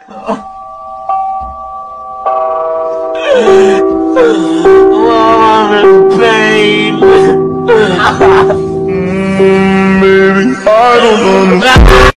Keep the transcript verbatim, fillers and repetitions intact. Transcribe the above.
I'm in pain. Mm, baby, I don't understand.